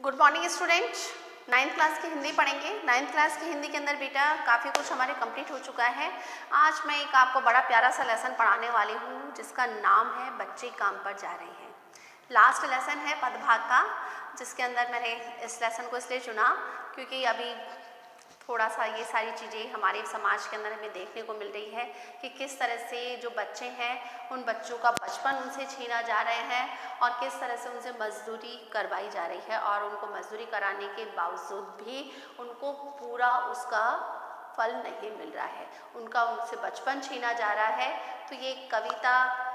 Good morning student. 9th class की हिंदी पढ़ेंगे। 9th class की हिंदी के अंदर बेटा काफ़ी कुछ हमारे कंप्लीट हो चुका है। आज मैं एक आपको बड़ा प्यारा सा लेसन पढ़ाने वाली हूँ जिसका नाम है बच्चे काम पर जा रहे हैं। लास्ट लेसन है पदभाग का, जिसके अंदर मैंने इस लेसन को इसलिए चुना क्योंकि अभी थोड़ा सा ये सारी चीज़ें हमारे समाज के अंदर हमें देखने को मिल रही है कि किस तरह से जो बच्चे हैं उन बच्चों का बचपन उनसे छीना जा रहे हैं और किस तरह से उनसे मजदूरी करवाई जा रही है और उनको मजदूरी कराने के बावजूद भी उनको पूरा उसका फल नहीं मिल रहा है, उनका उनसे बचपन छीना जा रहा है। तो ये कविता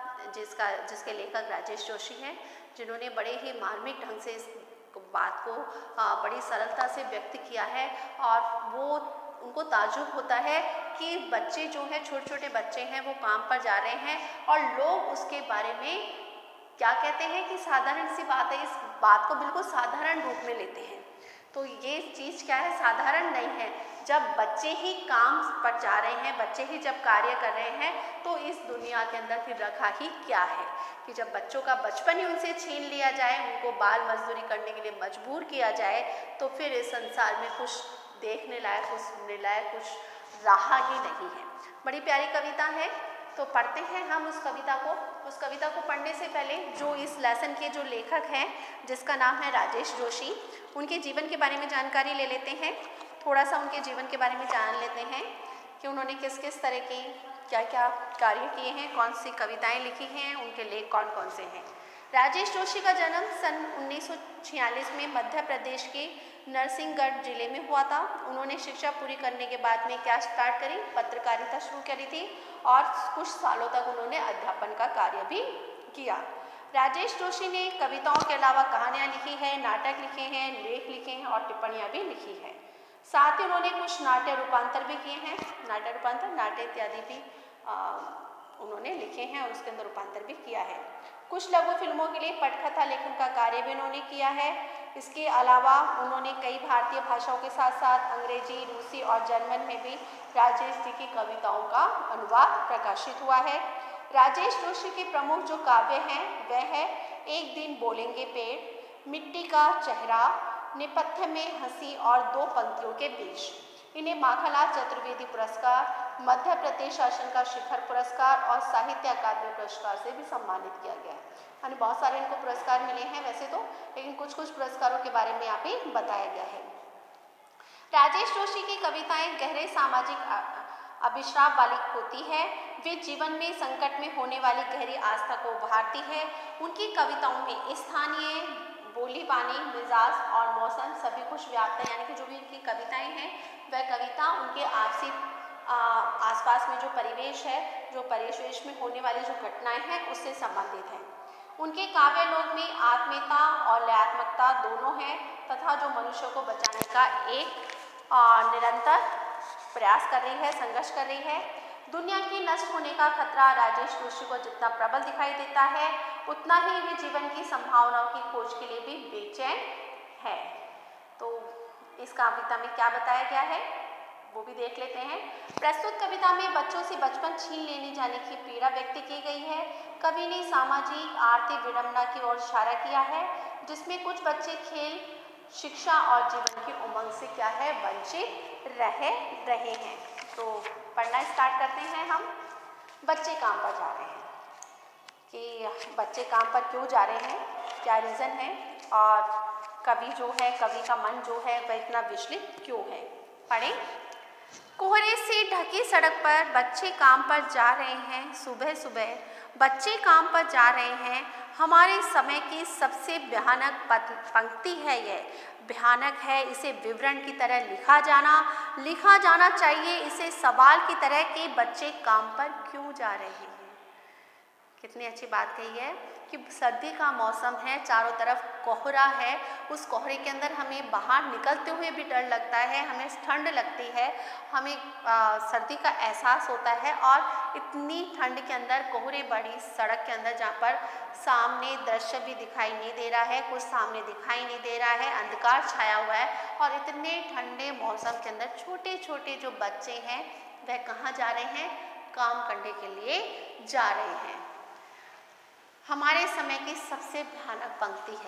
जिसके लेखक राजेश जोशी हैं, जिन्होंने बड़े ही मार्मिक ढंग से इस बात को बड़ी सरलता से व्यक्त किया है और वो उनको ताज्जुब होता है कि बच्चे जो हैं, छोटे छोटे बच्चे हैं, वो काम पर जा रहे हैं और लोग उसके बारे में क्या कहते हैं कि साधारण सी बात है, इस बात को बिल्कुल साधारण रूप में लेते हैं। तो ये चीज़ क्या है, साधारण नहीं है। जब बच्चे ही काम पर जा रहे हैं, बच्चे ही जब कार्य कर रहे हैं, तो इस दुनिया के अंदर फिर रखा ही क्या है कि जब बच्चों का बचपन ही उनसे छीन लिया जाए, उनको बाल मजदूरी करने के लिए मजबूर किया जाए, तो फिर इस संसार में कुछ देखने लायक, कुछ सुनने लायक कुछ रहा ही नहीं है। बड़ी प्यारी कविता है, तो पढ़ते हैं हम उस कविता को। उस कविता को पढ़ने से पहले जो इस लेसन के जो लेखक हैं, जिसका नाम है राजेश जोशी, उनके जीवन के बारे में जानकारी ले लेते हैं। थोड़ा सा उनके जीवन के बारे में जान लेते हैं कि उन्होंने किस किस तरह की क्या क्या कार्य किए हैं, कौन सी कविताएं लिखी हैं, उनके लेख कौन कौन से हैं। राजेश जोशी का जन्म सन 1946 में मध्य प्रदेश के नरसिंहगढ़ जिले में हुआ था। उन्होंने शिक्षा पूरी करने के बाद में क्या स्टार्ट करी, पत्रकारिता शुरू करी थी और कुछ सालों तक उन्होंने अध्यापन का कार्य भी किया। राजेश जोशी ने कविताओं के अलावा कहानियाँ लिखी है, नाटक लिखे हैं, लेख लिखे हैं और टिप्पणियाँ भी लिखी हैं। साथ ही उन्होंने कुछ नाट्य रूपांतर भी किए हैं, नाट्य रूपांतर, नाट्य इत्यादि भी उन्होंने लिखे हैं और उसके अंदर रूपांतर भी किया है। कुछ लघु फिल्मों के लिए पटकथा लेखन का कार्य भी उन्होंने किया है। इसके अलावा उन्होंने कई भारतीय भाषाओं के साथ साथ अंग्रेजी, रूसी और जर्मन में भी राजेश जी की कविताओं का अनुवाद प्रकाशित हुआ है। राजेश जोशी के प्रमुख जो काव्य हैं वह है एक दिन बोलेंगे पेड़, मिट्टी का चेहरा, नेपथ्य में हंसी और दो पंक्तियों के बीच। इन्हें माखनलाल चतुर्वेदी पुरस्कार, मध्य प्रदेश शासन का शिखर पुरस्कार और साहित्य अकादमी पुरस्कार से भी सम्मानित किया गया है। यानी बहुत सारे इनको पुरस्कार मिले हैं वैसे तो, लेकिन कुछ कुछ पुरस्कारों के बारे में यहाँ पे बताया गया है। राजेश जोशी की कविताएं गहरे सामाजिक अभिश्राव वाली होती है। वे जीवन में संकट में होने वाली गहरी आस्था को उभारती है। उनकी कविताओं में स्थानीय बोली बानी, मिजाज और मौसम सभी कुछ व्याप्त है। यानी कि जो भी उनकी कविताएं हैं वह कविता उनके आपसी आसपास में जो परिवेश है, जो परिवेश में होने वाली जो घटनाएं हैं उससे संबंधित हैं। उनके काव्य लोक में आत्मीयता और लयात्मकता दोनों हैं तथा जो मनुष्य को बचाने का एक निरंतर प्रयास कर रही है, संघर्ष कर रही है। दुनिया के नष्ट होने का खतरा राजेश जोशी को जितना प्रबल दिखाई देता है, उतना ही वे जीवन की संभावनाओं की खोज के लिए भी बेचैन है। तो इस कविता में क्या बताया गया है वो भी देख लेते हैं। प्रस्तुत कविता में बच्चों से बचपन छीन लेने जाने की पीड़ा व्यक्त की गई है। कवि ने सामाजिक आर्थिक विडंबना की ओर इशारा किया है, जिसमें कुछ बच्चे खेल, शिक्षा और जीवन की उमंग से क्या है, वंचित रहे हैं। तो पढ़ना स्टार्ट करते हैं हम। बच्चे काम पर जा रहे हैं कि बच्चे काम पर क्यों जा रहे हैं, क्या रीज़न है और कवि जो है, कवि का मन जो है वह इतना विचलित क्यों है। पढ़ें। कोहरे से ढकी सड़क पर बच्चे काम पर जा रहे हैं। सुबह सुबह बच्चे काम पर जा रहे हैं। हमारे समय की सबसे भयानक पंक्ति है यह। भयानक है, इसे विवरण की तरह लिखा जाना चाहिए। इसे सवाल की तरह कि बच्चे काम पर क्यों जा रहे हैं। कितनी अच्छी बात कही है कि सर्दी का मौसम है, चारों तरफ कोहरा है, उस कोहरे के अंदर हमें बाहर निकलते हुए भी डर लगता है, हमें ठंड लगती है, हमें सर्दी का एहसास होता है और इतनी ठंड के अंदर कोहरे बड़ी सड़क के अंदर जहाँ पर सामने दृश्य भी दिखाई नहीं दे रहा है, कुछ सामने दिखाई नहीं दे रहा है, अंधकार छाया हुआ है और इतने ठंडे मौसम के अंदर छोटे छोटे जो बच्चे हैं वह कहाँ जा रहे हैं, काम करने के लिए जा रहे हैं। हमारे समय की सबसे भयानक पंक्ति है ये।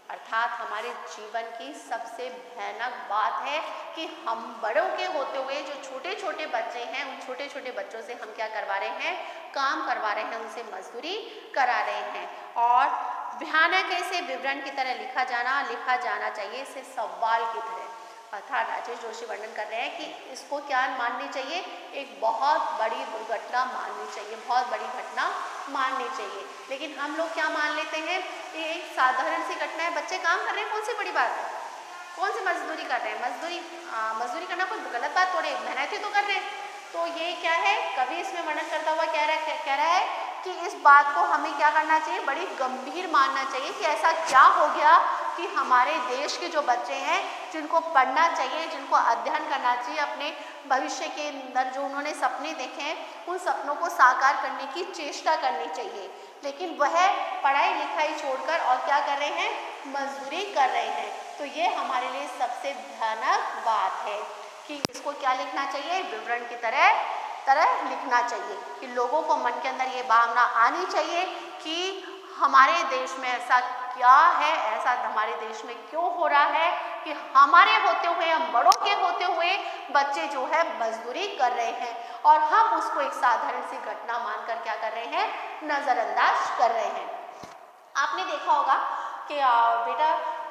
अर्थात हमारे जीवन की सबसे भयानक बात है कि हम बड़ों के होते हुए जो छोटे छोटे बच्चे हैं, उन छोटे छोटे बच्चों से हम क्या करवा रहे हैं, काम करवा रहे हैं, उनसे मजदूरी करा रहे हैं। और भयानक ऐसे विवरण की तरह लिखा जाना चाहिए, इसे सवाल की तरह। अर्थात राजेश जोशी वर्णन कर रहे हैं कि इसको क्या माननी चाहिए, एक बहुत बड़ी दुर्घटना माननी चाहिए, बहुत बड़ी घटना माननी चाहिए। लेकिन हम लोग क्या मान लेते हैं, ये एक साधारण सी घटना है, बच्चे काम कर रहे हैं, कौन सी बड़ी बात है, कौन सी मजदूरी कर रहे हैं, मजदूरी करना कोई गलत बात थोड़ी, मेहनत ही तो कर रहे हैं। तो ये क्या है, कवि इसमें वर्णन करता हुआ कह रहा है कि इस बात को हमें क्या करना चाहिए, बड़ी गंभीर मानना चाहिए कि ऐसा क्या हो गया कि हमारे देश के जो बच्चे हैं, जिनको पढ़ना चाहिए, जिनको अध्ययन करना चाहिए, अपने भविष्य के अंदर जो उन्होंने सपने देखे हैं, उन सपनों को साकार करने की चेष्टा करनी चाहिए, लेकिन वह पढ़ाई लिखाई छोड़कर और क्या कर रहे हैं, मजदूरी कर रहे हैं। तो ये हमारे लिए सबसे भयानक बात है कि इसको क्या लिखना चाहिए, विवरण की तरह लिखना चाहिए कि लोगों को मन के अंदर ये भावना आनी चाहिए कि हमारे देश में ऐसा क्या है, ऐसा हमारे देश में क्यों हो रहा है कि हमारे होते हुए, हम बड़ों के होते हुए बच्चे जो है मजदूरी कर रहे हैं और हम उसको एक साधारण सी घटना मानकर क्या कर रहे हैं, नज़रअंदाज कर रहे हैं। आपने देखा होगा कि बेटा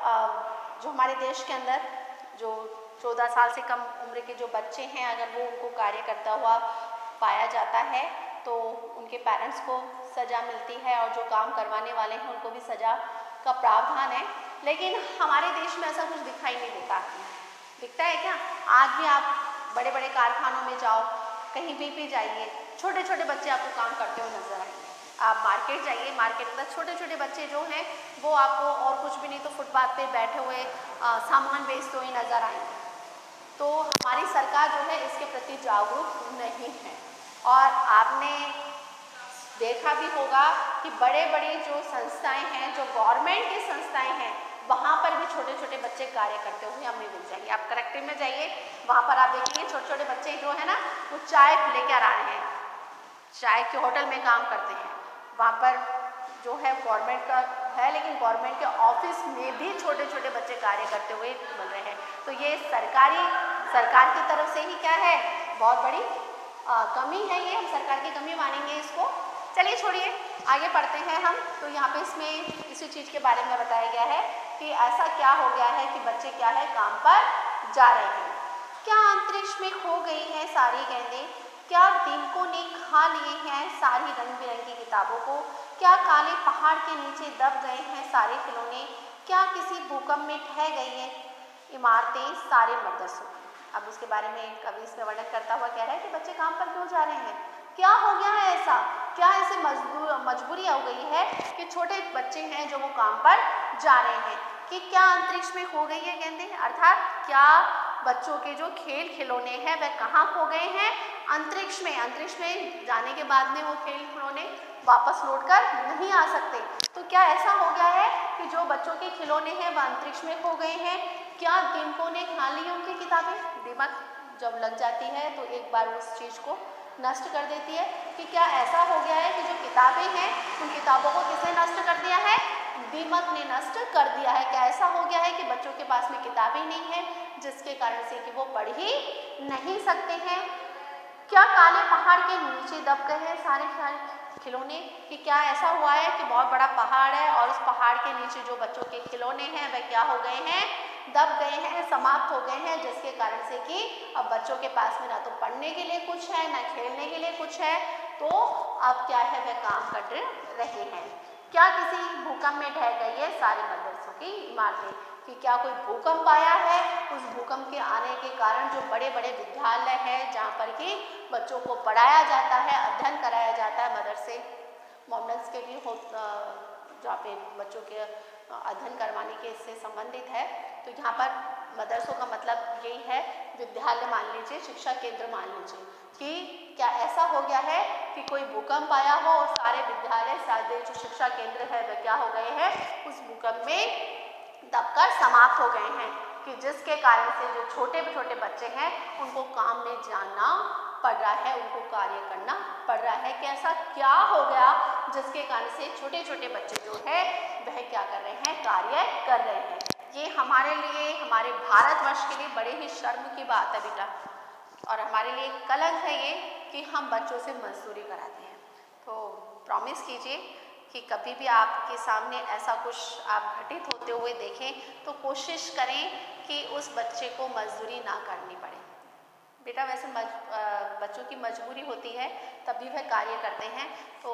जो हमारे देश के अंदर जो 14 साल से कम उम्र के जो बच्चे हैं, अगर वो उनको कार्य करता हुआ पाया जाता है तो उनके पेरेंट्स को सज़ा मिलती है और जो काम करवाने वाले हैं उनको भी सज़ा का प्रावधान है। लेकिन हमारे देश में ऐसा कुछ दिखाई नहीं देता। दिखता है क्या? आज भी आप बड़े बड़े कारखानों में जाओ, कहीं भी जाइए, छोटे छोटे बच्चे आपको काम करते हुए नजर आएंगे। आप मार्केट जाइए, मार्केट में छोटे छोटे बच्चे जो हैं वो आपको और कुछ भी नहीं तो फुटपाथ पे बैठे हुए सामान बेचते हुए नजर आएंगे। तो हमारी सरकार जो है इसके प्रति जागरूक नहीं है। और आपने देखा भी होगा कि बड़े बड़े जो संस्थाएं हैं, जो गवर्नमेंट की संस्थाएं हैं, वहाँ पर भी छोटे छोटे बच्चे कार्य करते हुए हमें मिल जाएंगे। आप कलेक्टिव में जाइए, वहाँ पर आप देखेंगे छोटे छोटे बच्चे जो है ना, वो चाय लेकर आ रहे हैं, चाय के होटल में काम करते हैं। वहाँ पर जो है गवर्नमेंट का है, लेकिन गवर्नमेंट के ऑफिस में भी छोटे छोटे बच्चे कार्य करते हुए मिल रहे हैं। तो ये सरकार की तरफ से ही क्या है, बहुत बड़ी कमी है, ये हम सरकार की कमी मानेंगे इसको। चलिए छोड़िए, आगे पढ़ते हैं हम। तो यहाँ पे इसमें इसी चीज़ के बारे में बताया गया है कि ऐसा क्या हो गया है कि बच्चे क्या है, काम पर जा रहे हैं। क्या अंतरिक्ष में खो गई है सारी गेंदें, क्या दीमकों ने खा लिए हैं सारी रंग बिरंगी किताबों को, क्या काले पहाड़ के नीचे दब गए हैं सारे खिलौने, क्या किसी भूकंप में ढह गई है इमारतें सारे मदरसों। अब उसके बारे में कवि इसमें वर्णन करता हुआ कह रहा है कि बच्चे काम पर क्यों जा रहे हैं, क्या हो गया है ऐसा, क्या ऐसे मजबूरी हो गई है कि छोटे बच्चे हैं जो वो काम पर जा रहे हैं। कि क्या अंतरिक्ष में खो गई है गेंदें, अर्थात क्या बच्चों के जो खेल खिलौने हैं वह कहाँ खो गए हैं, अंतरिक्ष में। अंतरिक्ष में जाने के बाद में वो खेल खिलौने वापस लौटकर नहीं आ सकते। तो क्या ऐसा हो गया है कि जो बच्चों के खिलौने हैं वह अंतरिक्ष में खो गए हैं। क्या दीमकों ने खा ली उनकी किताबें, दिमाग जब लग जाती है तो एक बार उस चीज़ को नष्ट कर देती है। कि क्या ऐसा हो गया है कि जो किताबें हैं उन किताबों को किसने नष्ट कर दिया है, दीमक ने नष्ट कर दिया है। क्या ऐसा हो गया है कि बच्चों के पास में किताबें नहीं है जिसके कारण से कि वो पढ़ ही नहीं सकते हैं। क्या काले पहाड़ के नीचे दब गए हैं सारे खिलौने। कि क्या ऐसा हुआ है कि बहुत बड़ा पहाड़ है और उस पहाड़ के नीचे जो बच्चों के खिलौने हैं वह क्या हो गए हैं, दब गए हैं, समाप्त हो गए हैं, जिसके कारण से कि अब बच्चों के पास में ना तो पढ़ने के लिए कुछ है ना खेलने के लिए कुछ है। तो अब क्या है, वह काम कर रहे हैं। क्या किसी भूकंप में ढह गई है सारे मदरसों की इमारतें। कि क्या कोई भूकंप आया है, उस भूकंप के आने के कारण जो बड़े बड़े विद्यालय हैं जहाँ पर कि बच्चों को पढ़ाया जाता है, अध्ययन कराया जाता है, मदरसे मॉडल्स के भी हो जहाँ पे बच्चों के अध्ययन करवाने के इससे संबंधित है। तो यहाँ पर मदरसों का मतलब यही है, विद्यालय मान लीजिए, शिक्षा केंद्र मान लीजिए। कि क्या ऐसा हो गया है कि कोई भूकंप आया हो और सारे विद्यालय, सारे जो शिक्षा केंद्र है वह क्या हो गए हैं, उस भूकंप में दबकर समाप्त हो गए हैं। कि जिसके कारण से जो छोटे छोटे बच्चे हैं उनको काम में जाना पड़ रहा है, उनको कार्य करना पड़ रहा है। कि ऐसा क्या हो गया जिसके कारण से छोटे छोटे बच्चे जो है वह क्या कर रहे हैं, कार्य कर रहे हैं। ये हमारे लिए, हमारे भारतवर्ष के लिए बड़े ही शर्म की बात है बेटा, और हमारे लिए कलंक है ये कि हम बच्चों से मजदूरी कराते हैं। तो प्रॉमिस कीजिए कि कभी भी आपके सामने ऐसा कुछ आप घटित होते हुए देखें तो कोशिश करें कि उस बच्चे को मजदूरी ना करनी पड़े। बेटा वैसे बच्चों की मजबूरी होती है तभी वह कार्य करते हैं, तो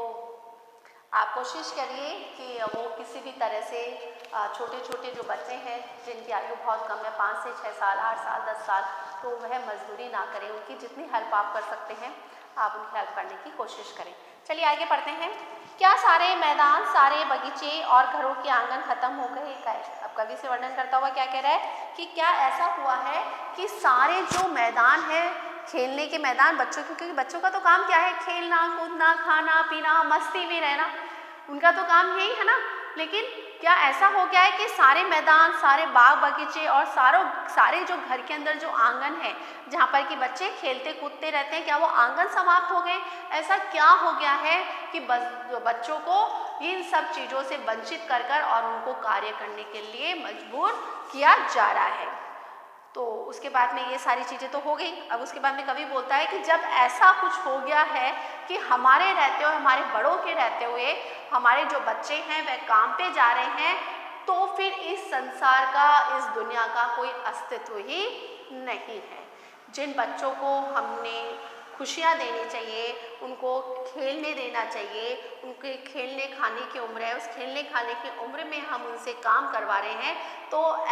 आप कोशिश करिए कि वो किसी भी तरह से छोटे छोटे जो बच्चे हैं जिनकी आयु बहुत कम है, 5 से 6 साल, 8 साल, 10 साल, तो वह मजदूरी ना करें। उनकी जितनी हेल्प आप कर सकते हैं आप उनकी हेल्प करने की कोशिश करें। चलिए आगे पढ़ते हैं। क्या सारे मैदान, सारे बगीचे और घरों के आंगन खत्म हो गए? अब कवि से वर्णन करता हुआ क्या कह रहा है कि क्या ऐसा हुआ है कि सारे जो मैदान है, खेलने के मैदान बच्चों के, क्योंकि बच्चों का तो काम क्या है, खेलना कूदना, खाना पीना, मस्ती में रहना, उनका तो काम यही है ना। लेकिन क्या ऐसा हो गया है कि सारे मैदान, सारे बाग बगीचे और सारे जो घर के अंदर जो आंगन है जहाँ पर कि बच्चे खेलते कूदते रहते हैं, क्या वो आंगन समाप्त हो गए? ऐसा क्या हो गया है कि बच्चों को इन सब चीज़ों से वंचित कर और उनको कार्य करने के लिए मजबूर किया जा रहा है? तो उसके बाद में ये सारी चीज़ें तो हो गई। अब उसके बाद में कवि बोलता है कि जब ऐसा कुछ हो गया है कि हमारे रहते हुए, हमारे बड़ों के रहते हुए हमारे जो बच्चे हैं वह काम पे जा रहे हैं, तो फिर इस संसार का, इस दुनिया का कोई अस्तित्व ही नहीं है। जिन बच्चों को हमने खुशियाँ देनी चाहिए, उनको खेलने देना चाहिए, उनके खेलने खाने की उम्र है, उस खेलने खाने की उम्र में हम उनसे काम करवा रहे हैं, तो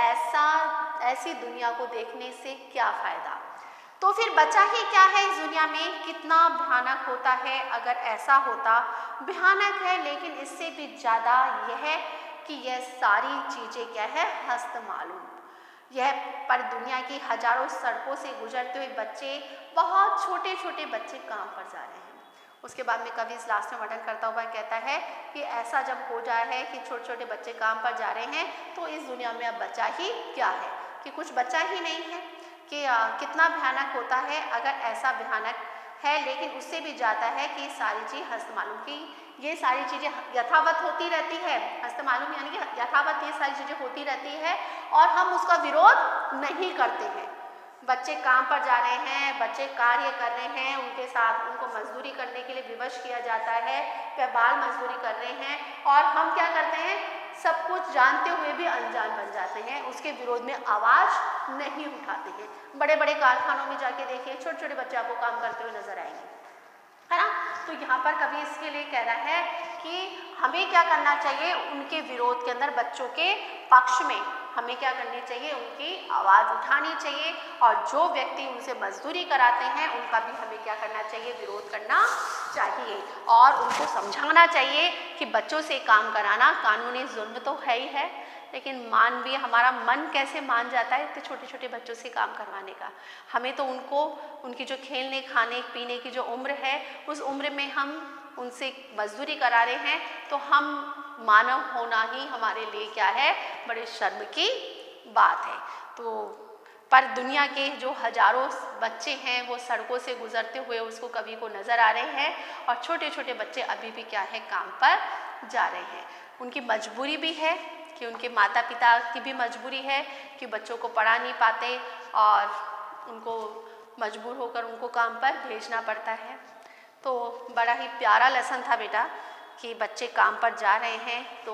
ऐसी दुनिया को देखने से क्या फ़ायदा? तो फिर बचा ही क्या है इस दुनिया में? कितना भयानक होता है अगर ऐसा होता। भयानक है, लेकिन इससे भी ज़्यादा यह है कि यह सारी चीज़ें क्या है, हस्त मालूम। यह पर दुनिया की हजारों सड़कों से गुजरते हुए बच्चे, बहुत छोटे छोटे बच्चे काम पर जा रहे हैं। उसके बाद में कवि इस लास्ट में वर्णन करता हुआ कहता है कि ऐसा जब हो जाए है कि छोटे छोटे बच्चे काम पर जा रहे हैं, तो इस दुनिया में अब बचा ही क्या है, कि कुछ बचा ही नहीं है। कि कितना भयानक होता है अगर ऐसा भयानक है। लेकिन उससे भी ज़्यादा है कि सारी चीज़ हस्त मालूम की ये सारी चीज़ें यथावत होती रहती है। हस्त मालूम यानी कि यथावत ये सारी चीज़ें होती रहती है और हम उसका विरोध नहीं करते हैं। बच्चे काम पर जा रहे हैं, बच्चे कार्य कर रहे हैं, उनके साथ उनको मजदूरी करने के लिए विवश किया जाता है, वह बाल मजदूरी कर रहे हैं, और हम क्या करते हैं, सब कुछ जानते हुए भी अनजान बन जाते हैं, उसके विरोध में आवाज़ नहीं उठाते हैं। बड़े बड़े कारखानों में जाके देखिए, छोटे छोटे बच्चे आपको काम करते हुए नजर आएंगे, है ना। तो यहाँ पर कवि इसके लिए कह रहा है कि हमें क्या करना चाहिए, उनके विरोध के अंदर, बच्चों के पक्ष में हमें क्या करनी चाहिए, उनकी आवाज़ उठानी चाहिए, और जो व्यक्ति उनसे मजदूरी कराते हैं उनका भी हमें क्या करना चाहिए, विरोध करना चाहिए, और उनको समझाना चाहिए कि बच्चों से काम कराना कानूनी जुर्म तो है ही है, लेकिन मानवीय हमारा मन कैसे मान जाता है इतने छोटे छोटे बच्चों से काम करवाने का। हमें तो उनको, उनकी जो खेलने खाने पीने की जो उम्र है, उस उम्र में हम उनसे मजदूरी करा रहे हैं, तो हम मानव होना ही हमारे लिए क्या है, बड़े शर्म की बात है। तो पर दुनिया के जो हजारों बच्चे हैं वो सड़कों से गुजरते हुए उसको कवि को नज़र आ रहे हैं, और छोटे छोटे बच्चे अभी भी क्या है, काम पर जा रहे हैं। उनकी मजबूरी भी है कि उनके माता पिता की भी मजबूरी है कि बच्चों को पढ़ा नहीं पाते और उनको मजबूर होकर उनको काम पर भेजना पड़ता है। तो बड़ा ही प्यारा लेसन था बेटा कि बच्चे काम पर जा रहे हैं। तो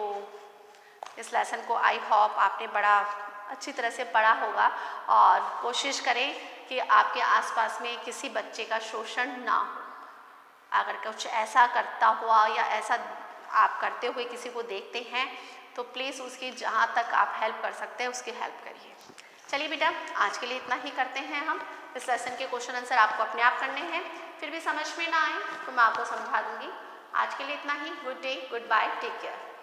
इस लेसन को आई होप आपने बड़ा अच्छी तरह से पढ़ा होगा, और कोशिश करें कि आपके आसपास में किसी बच्चे का शोषण ना हो। अगर कुछ ऐसा करता हुआ या ऐसा आप करते हुए किसी को देखते हैं तो प्लीज़ उसकी जहाँ तक आप हेल्प कर सकते हैं उसकी हेल्प करिए। चलिए बेटा, आज के लिए इतना ही करते हैं हम। इस लेसन के क्वेश्चन आंसर आपको अपने आप करने हैं, फिर भी समझ में ना आए तो मैं आपको समझा दूंगी। आज के लिए इतना ही। Good day, goodbye, take care.